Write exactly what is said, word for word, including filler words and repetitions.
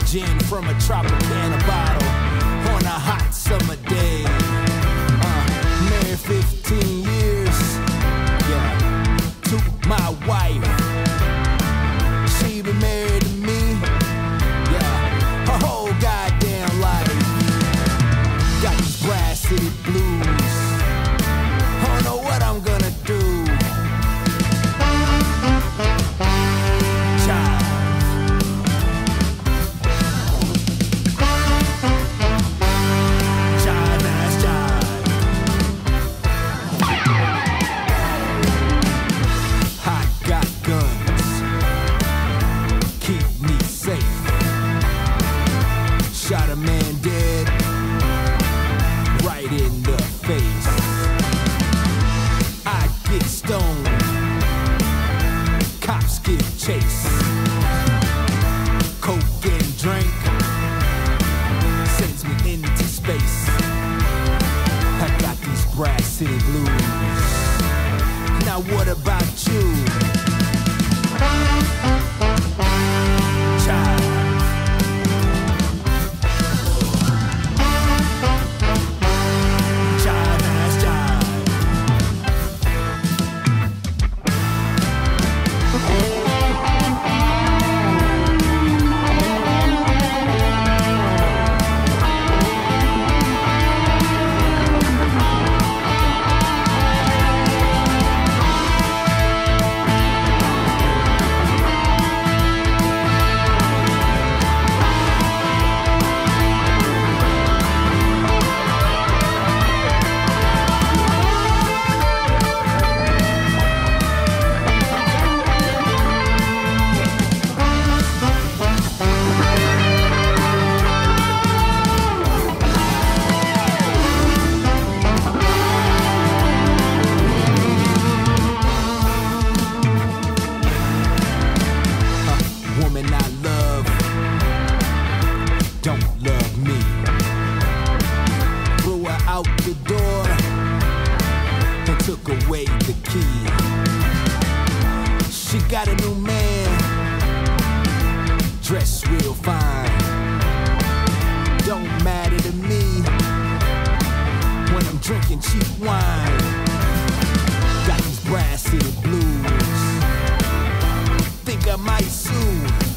gin from a Tropicana bottle on a hot summer day. Uh, married fifteen years, yeah, to my wife. She been married to me, yeah, her whole goddamn life. Got these Brass City blues, I don't know what I'm gonna do. Shot a man dead right in the face. I get stoned, cops give chase. Coke and drink sends me into space. I got these Brass City blues. Now what about you? Child. Woman I love don't love me. Threw her out the door and took away the key. She got a new man, dressed real fine. Don't matter to me when I'm drinking cheap wine. Got these Brass City blues, think I might sue.